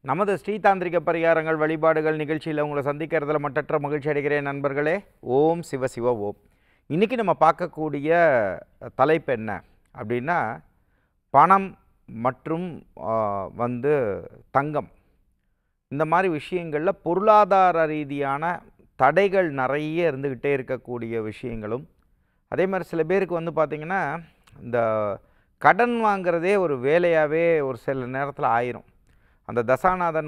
நமது ஸ்ரீதாந்திரிக பரிகாரங்கள் வழிபாடுகள் நிகழ்ச்சியில் உங்களை சந்திக்கிறதுல மட்டற்ற மகிழ்ச்சி அடைகிறேன் நண்பர்களே. ஓம் சிவ சிவ ஓம். இன்றைக்கி நம்ம பார்க்கக்கூடிய தலைப்பு என்ன அப்படின்னா, பணம் மற்றும் தங்கம் இந்த மாதிரி விஷயங்களில் பொருளாதார ரீதியான தடைகள் நிறைய இருந்துக்கிட்டே இருக்கக்கூடிய விஷயங்களும், அதே மாதிரி சில பேருக்கு பார்த்திங்கன்னா இந்த கடன் வாங்கிறதே ஒரு வேலையாகவே ஒரு சில நேரத்தில் ஆயிரும். அந்த தசாநாதன்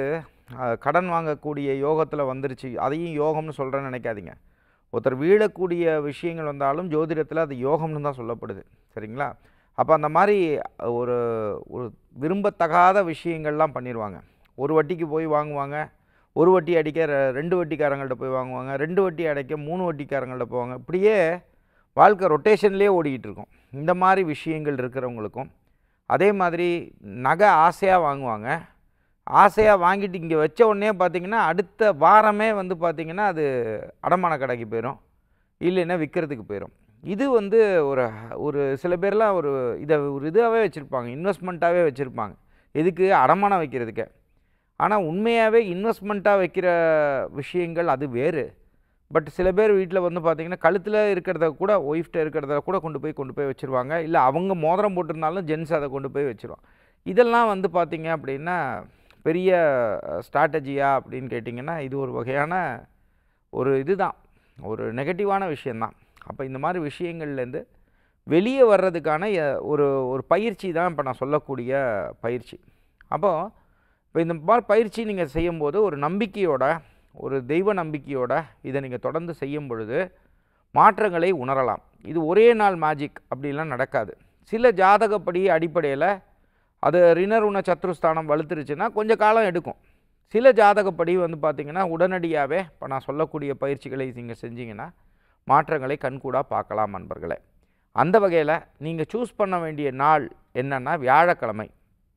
கடன் வாங்கக்கூடிய யோகத்தில் வந்துருச்சு, அதையும் யோகம்னு சொல்கிறேன்னு நினைக்காதீங்க. ஒருத்தர் வீழக்கூடிய விஷயங்கள் வந்தாலும் ஜோதிடத்தில் அது யோகம்னு தான் சொல்லப்படுது, சரிங்களா? அப்போ அந்த மாதிரி ஒரு ஒரு விரும்பத்தகாத விஷயங்கள்லாம் பண்ணிடுவாங்க. ஒரு வட்டிக்கு போய் வாங்குவாங்க, ஒரு வட்டி அடிக்க ரெண்டு வட்டிக்காரங்கள்ட்ட போய் வாங்குவாங்க, ரெண்டு வட்டி அடைக்க மூணு வட்டிக்காரங்கள்ட்ட போவாங்க. இப்படியே வாழ்க்கை ரொட்டேஷன்லேயே ஓடிக்கிட்டு இருக்கும். இந்த மாதிரி விஷயங்கள் இருக்கிறவங்களுக்கும், அதே மாதிரி நகை ஆசையாக வாங்குவாங்க. ஆசையாக வாங்கிட்டு இங்கே வச்ச உடனே பார்த்திங்கன்னா அடுத்த வாரமே பார்த்திங்கன்னா அது அடமான கடைக்கு போயிடும், இல்லைன்னா விற்கிறதுக்கு போயிடும். இது ஒரு ஒரு சில பேர்லாம் இதை ஒரு இதாகவே வச்சுருப்பாங்க, இன்வெஸ்ட்மெண்ட்டாகவே வச்சுருப்பாங்க. எதுக்கு? அடமானம் வைக்கிறதுக்கு. ஆனால் உண்மையாகவே இன்வெஸ்ட்மெண்ட்டாக வைக்கிற விஷயங்கள் அது வேறு. பட் சில பேர் வீட்டில் பார்த்திங்கன்னா கழுத்தில் இருக்கிறத கூட, ஒய்ஃப்ட்ட இருக்கிறத கூட கொண்டு போய் வச்சுருவாங்க. இல்லை அவங்க மோதிரம் போட்டிருந்தாலும் ஜென்ஸ் அதை கொண்டு போய் வச்சுருவாங்க. இதெல்லாம் பார்த்திங்க அப்படின்னா பெரிய ஸ்ட்ராட்டஜியா அப்படின்னு கேட்டிங்கன்னா, இது ஒரு வகையான ஒரு இதுதான், ஒரு நெகட்டிவான விஷயந்தான். அப்போ இந்த மாதிரி விஷயங்கள்லேருந்து வெளியே வர்றதுக்கான ஒரு ஒரு பயிற்சி தான் இப்போ நான் சொல்லக்கூடிய பயிற்சி. அப்போது இப்போ இந்த மாதிரி பயிற்சி நீங்கள் செய்யும்போது ஒரு நம்பிக்கையோட, ஒரு தெய்வ நம்பிக்கையோட இதை நீங்கள் தொடர்ந்து செய்யும் பொழுது மாற்றங்களை உணரலாம். இது ஒரே நாள் மேஜிக் அப்படிலாம் நடக்காது. சில ஜாதகப்படி அடிப்படையில் அது ரிணருண சத்ருஸ்தானம் வலுத்துருச்சுன்னா கொஞ்சம் காலம் எடுக்கும். சில ஜாதகப்படி பார்த்திங்கன்னா உடனடியாகவே இப்போ நான் சொல்லக்கூடிய பயிற்சிகளை நீங்கள் செஞ்சிங்கன்னா மாற்றங்களை கண்கூடாக பார்க்கலாம் நண்பர்களே. அந்த வகையில் நீங்கள் சூஸ் பண்ண வேண்டிய நாள் என்னென்னா வியாழக்கிழமை.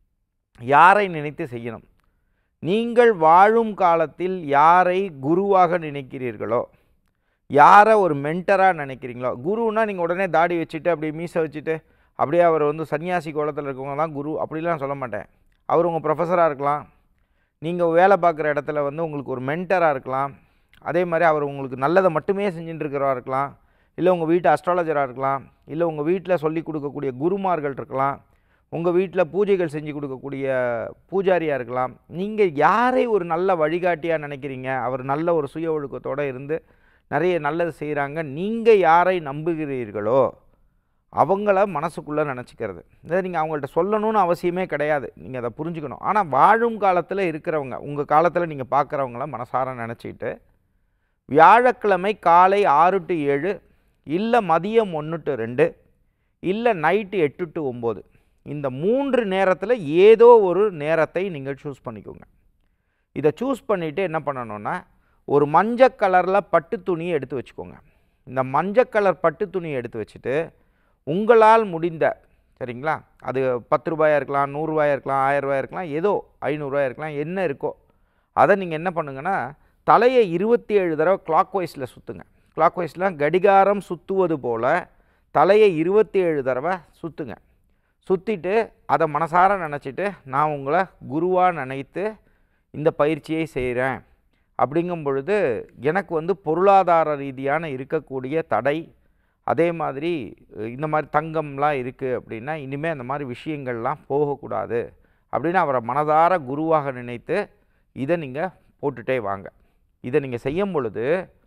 யாரை நினைத்து செய்யணும்? நீங்கள் வாழும் காலத்தில் யாரை குருவாக நினைக்கிறீர்களோ, யாரை ஒரு மென்டராக நினைக்கிறீங்களோ, குருன்னா நீங்கள் உடனே தாடி வச்சுட்டு அப்படி மீசை வச்சுட்டு அப்படியே அவர் சன்னியாசி கோலத்தில் இருக்கவங்க தான் குரு அப்படிலாம் சொல்ல மாட்டேன். அவர் உங்கள் ப்ரொஃபஸராக இருக்கலாம், நீங்கள் வேலை பார்க்குற இடத்துல உங்களுக்கு ஒரு மென்டராக இருக்கலாம், அதே மாதிரி அவர் உங்களுக்கு நல்லதை மட்டுமே செஞ்சுட்டு இருக்கிறவராக இருக்கலாம், இல்லை உங்கள் வீட்டு அஸ்ட்ராலஜராக இருக்கலாம், இல்லை உங்கள் வீட்டில் சொல்லி கொடுக்கக்கூடிய குருமார்கள் இருக்கலாம், உங்கள் வீட்டில் பூஜைகள் செஞ்சு கொடுக்கக்கூடிய பூஜாரியாக இருக்கலாம். நீங்கள் யாரை ஒரு நல்ல வழிகாட்டியாக நினைக்கிறீங்க, அவர் நல்ல ஒரு சுய ஒழுக்கத்தோடு இருந்து நிறைய நல்லது செய்கிறாங்க, நீங்கள் யாரை நம்புகிறீர்களோ அவங்கள மனசுக்குள்ளே நினச்சிக்கிறது. இதை நீங்கள் அவங்கள்ட்ட சொல்லணும்னு அவசியமே கிடையாது, நீங்கள் அதை புரிஞ்சுக்கணும். ஆனால் வாழும் காலத்தில் இருக்கிறவங்க, உங்கள் காலத்தில் நீங்கள் பார்க்குறவங்கள மனசார நினச்சிக்கிட்டு வியாழக்கிழமை காலை 6 to 7, இல்லை மதியம் 1 to 2, இல்லை நைட்டு 8 to 9, இந்த 3 நேரத்தில் ஏதோ ஒரு நேரத்தை நீங்கள் சூஸ் பண்ணிக்கோங்க. இதை சூஸ் பண்ணிவிட்டு என்ன பண்ணணுன்னா, ஒரு மஞ்சள் கலரில் பட்டு துணியை எடுத்து வச்சுக்கோங்க. இந்த மஞ்சள் கலர் பட்டு துணியை எடுத்து வச்சுட்டு உங்களால் முடிந்த, சரிங்களா, அது 10 ரூபாயாக இருக்கலாம், 100 ரூபாயாக இருக்கலாம், 1000 ரூபாயாக இருக்கலாம், ஏதோ 500 ரூபாயாக இருக்கலாம், என்ன இருக்கோ அதை நீங்கள் என்ன பண்ணுங்கன்னா தலையை 27 தடவை கிளாக் வைஸில் சுற்றுங்க. கிளாக் வைஸ்லாம் கடிகாரம் சுற்றுவது போல் தலையை 27 தடவை சுற்றுங்க. சுற்றிட்டு அதை மனசார நினச்சிட்டு, நான் உங்களை குருவாக நினைத்து இந்த பயிற்சியை செய்கிறேன் அப்படிங்கும் பொழுது எனக்கு பொருளாதார ரீதியான இருக்கக்கூடிய தடை, அதே மாதிரி இந்த மாதிரி தங்கம்லாம் இருக்குது அப்படின்னா இனிமேல் அந்த மாதிரி விஷயங்கள்லாம் போகக்கூடாது அப்படின்னு அவரை மனதார குருவாக நினைத்து இதை நீங்கள் போட்டுகிட்டே வாங்க. இதை நீங்கள் செய்யும் பொழுது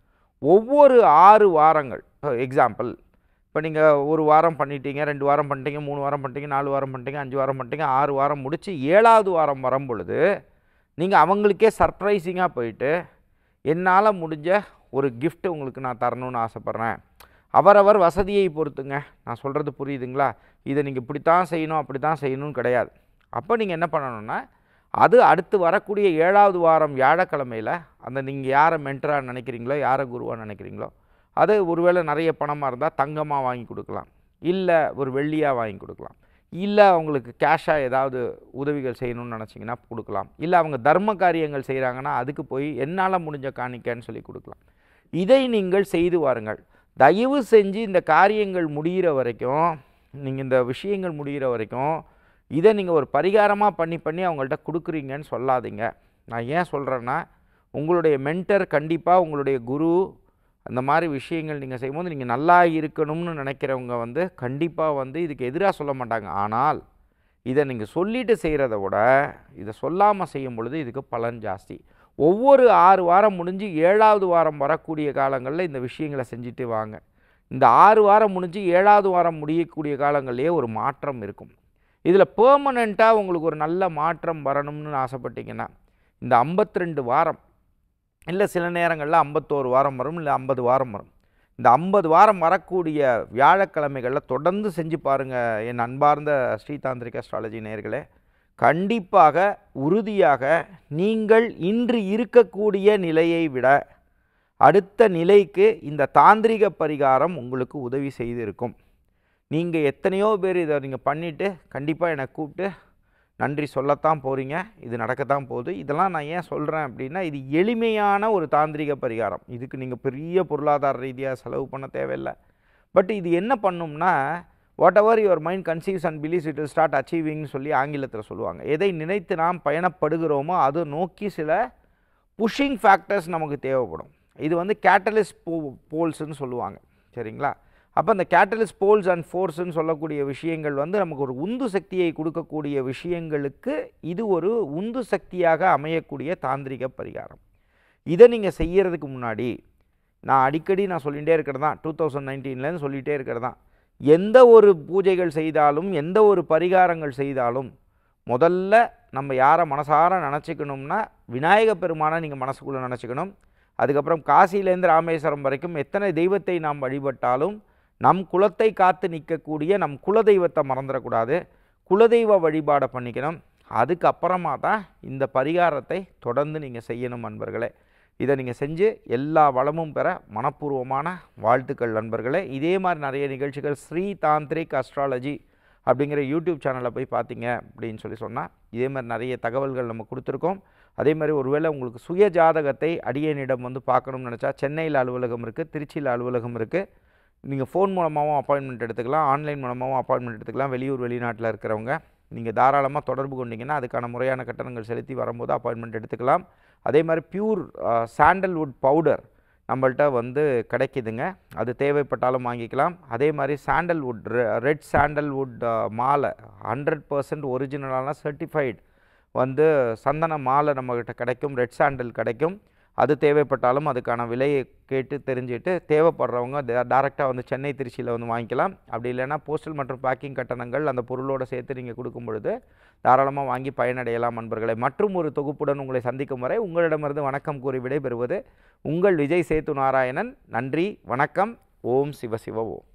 ஒவ்வொரு 6 வாரங்கள், எக்ஸாம்பிள் இப்போ நீங்கள் 1 வாரம் பண்ணிட்டீங்க, 2 வாரம் பண்ணிட்டீங்க, 3 வாரம் பண்ணிட்டீங்க, 4 வாரம் பண்ணிட்டீங்க, 5 வாரம் பண்ணிட்டீங்க, 6 வாரம் முடித்து 7வது வாரம் வரும் பொழுது நீங்கள் அவங்களுக்கே சர்ப்ரைசிங்காக போயிட்டு, என்னால் முடிஞ்ச ஒரு கிஃப்ட் உங்களுக்கு நான் தரணும்னு ஆசைப்பட்றேன். அவரவர் வசதியை பொறுத்துங்க, நான் சொல்கிறது புரியுதுங்களா? இதை நீங்கள் இப்படித்தான் செய்யணும் அப்படித்தான் செய்யணும்னு கிடையாது. அப்போ நீங்கள் என்ன பண்ணணுன்னா, அது அடுத்து வரக்கூடிய 7வது வாரம் வியாழக்கிழமையில் அந்த நீங்கள் யாரை மென்டராக நினைக்கிறீங்களோ, யாரை குருவாக நினைக்கிறீங்களோ, அது ஒருவேளை நிறைய பணமாக இருந்தால் தங்கமாக வாங்கி கொடுக்கலாம், இல்லை ஒரு வெள்ளியாக வாங்கி கொடுக்கலாம், இல்லை அவங்களுக்கு கேஷாக ஏதாவது உதவிகள் செய்யணும்னு நினச்சிங்கன்னா கொடுக்கலாம், இல்லை அவங்க தர்ம காரியங்கள் செய்கிறாங்கன்னா அதுக்கு போய் என்னால் முடிஞ்ச காணிக்கன்னு சொல்லி கொடுக்கலாம். இதை நீங்கள் செய்து வாருங்கள். தயவு செஞ்சு இந்த காரியங்கள் முடிகிற வரைக்கும், நீங்கள் இந்த விஷயங்கள் முடிகிற வரைக்கும் இதை நீங்கள் ஒரு பரிகாரமாக பண்ணி அவங்கள்ட்ட கொடுக்குறீங்கன்னு சொல்லாதீங்க. நான் ஏன் சொல்கிறேன்னா, உங்களுடைய மென்டர் கண்டிப்பாக உங்களுடைய குரு அந்த மாதிரி விஷயங்கள் நீங்கள் செய்யும்போது நீங்கள் நல்லா இருக்கணும்னு நினைக்கிறவங்க வந்து கண்டிப்பாக வந்து இதுக்கு எதிராக சொல்ல மாட்டாங்க. ஆனால் இதை நீங்கள் சொல்லிட்டு செய்கிறத விட இதை சொல்லாமல் செய்யும் பொழுது இதுக்கு பலன் ஜாஸ்தி. ஒவ்வொரு 6 வாரம் முடிஞ்சு 7வது வாரம் வரக்கூடிய காலங்களில் இந்த விஷயங்களை செஞ்சுட்டு வாங்க. இந்த 6 வாரம் முடிஞ்சு 7வது வாரம் முடியக்கூடிய காலங்கள்லேயே ஒரு மாற்றம் இருக்கும். இதில் பெர்மனெண்ட்டாக உங்களுக்கு ஒரு நல்ல மாற்றம் வரணும்னு ஆசைப்பட்டீங்கன்னா இந்த 52 வாரம் இல்லை சில நேரங்களில் 51 வாரம் வரும், இல்லை 50 வாரம் வரும். இந்த 50 வாரம் வரக்கூடிய வியாழக்கிழமைகளில் தொடர்ந்து செஞ்சு பாருங்கள் என் அன்பார்ந்த ஸ்ரீதாந்திரிக் அஸ்ட்ராலஜி நேயர்களே. கண்டிப்பாக உறுதியாக நீங்கள் இன்று இருக்கக்கூடிய நிலையை விட அடுத்த நிலைக்கு இந்த தாந்திரிக பரிகாரம் உங்களுக்கு உதவி செய்திருக்கும். நீங்கள் எத்தனையோ பேர் இதை நீங்கள் பண்ணிவிட்டு கண்டிப்பாக என்னை கூப்பிட்டு நன்றி சொல்லத்தான் போகிறீங்க. இது நடக்கத்தான் போகுது. இதெல்லாம் நான் ஏன் சொல்கிறேன் அப்படின்னா, இது எளிமையான ஒரு தாந்திரிக பரிகாரம். இதுக்கு நீங்கள் பெரிய பொருளாதார ரீதியாக செலவு பண்ண தேவையில்லை. பட் இது என்ன பண்ணும்னா, whatever your mind conceives and believes it will start அச்சீவிங்னு சொல்லி ஆங்கிலத்தில் சொல்லுவாங்க. எதை நினைத்து நாம் பயணப்படுகிறோமோ அதை நோக்கி சில புஷிங் ஃபேக்டர்ஸ் நமக்கு தேவைப்படும். இது வந்து கேட்டலிஸ்ட் போல்ஸ்ன்னு சொல்லுவாங்க. சரிங்களா? அப்போ அந்த கேட்டலிஸ்ட் போல்ஸ் அண்ட் ஃபோர்ஸ்ன்னு சொல்லக்கூடிய விஷயங்கள் வந்து நமக்கு ஒரு உந்து சக்தியை கொடுக்கக்கூடிய விஷயங்களுக்கு இது ஒரு உந்து சக்தியாக அமையக்கூடிய தாந்திரிக பரிகாரம். இதை நீங்கள் செய்கிறதுக்கு முன்னாடி நான் அடிக்கடி சொல்லிகிட்டே இருக்கிறது தான், 2019லேருந்து சொல்லிகிட்டே இருக்கிறது தான், எந்த ஒரு பூஜைகள் செய்தாலும் எந்த ஒரு பரிகாரங்கள் செய்தாலும் முதல்ல நம்ம யாரை மனசார நினச்சிக்கணும்னா விநாயக பெருமானை நீங்கள் மனசுக்குள்ளே நினச்சிக்கணும். அதுக்கப்புறம் காசியிலேருந்து ராமேஸ்வரம் வரைக்கும் எத்தனை தெய்வத்தை நாம் வழிபட்டாலும் நம் குலத்தை காத்து நிற்கக்கூடிய நம் குலதெய்வத்தை மறந்துடக்கூடாது. குலதெய்வ வழிபாடை பண்ணிக்கணும். அதுக்கப்புறமா தான் இந்த பரிகாரத்தை தொடர்ந்து நீங்கள் செய்யணும் நண்பர்களே. இதை நீங்கள் செஞ்சு எல்லா வளமும் பெற மனப்பூர்வமான வாழ்த்துக்கள் நண்பர்களே. இதே மாதிரி நிறைய நிகழ்ச்சிகள் ஸ்ரீ தாந்திரிக் அஸ்ட்ராலஜி அப்படிங்கிற யூடியூப் சேனலில் போய் பார்த்தீங்க அப்படின்னு சொன்னால் இதே மாதிரி நிறைய தகவல்கள் நம்ம கொடுத்துருக்கோம். அதே மாதிரி ஒருவேளை உங்களுக்கு சுய ஜாதகத்தை அடியேனிடம் வந்து பார்க்கணும்னு நினச்சா சென்னையில் அலுவலகம் இருக்குது, திருச்சியில் அலுவலகம் இருக்குது. நீங்கள் ஃபோன் மூலமாகவும் அப்பாயின்மெண்ட் எடுத்துக்கலாம், ஆன்லைன் மூலமாகவும் அப்பாயின்மெண்ட் எடுத்துக்கலாம். வெளியூர் வெளிநாட்டில் இருக்கிறவங்க நீங்கள் தாராளமாக தொடர்பு கொண்டீங்கன்னா அதுக்கான முறையான கட்டணங்கள் செலுத்தி வரும்போது அப்பாயின்மெண்ட் எடுத்துக்கலாம். அதே மாதிரி பியூர் சாண்டல்வுட் பவுடர் நம்மள்ட்ட வந்து கிடைக்குதுங்க. அது தேவைப்பட்டாலும் வாங்கிக்கலாம். அதே மாதிரி சாண்டல்வுட் ரெட் சாண்டல்வுட் மாலை 100% ஒரிஜினலான சர்டிஃபைடு வந்து சந்தன மாலை நம்மக்கிட்ட கிடைக்கும். ரெட் சாண்டல் கிடைக்கும். அது தேவைப்பட்டாலும் அதுக்கான விலையை கேட்டு தெரிஞ்சுட்டு தேவைப்படுறவங்க டைரெக்டாக வந்து சென்னை திருச்சியில் வந்து வாங்கிக்கலாம். அப்படி இல்லைன்னா போஸ்டல் மற்றும் பேக்கிங் கட்டணங்கள் அந்த பொருளோடு சேர்த்து நீங்கள் கொடுக்கும் பொழுது தாராளமாக வாங்கி பயனடையலாம் நண்பர்களை. மற்றும் ஒரு தொகுப்புடன் உங்களை சந்திக்கும் வரை உங்களிடமிருந்து வணக்கம் கூறி விடைபெறுவது உங்கள் விஜய் சேத்து நாராயணன். நன்றி, வணக்கம். ஓம் சிவ சிவ ஓம்.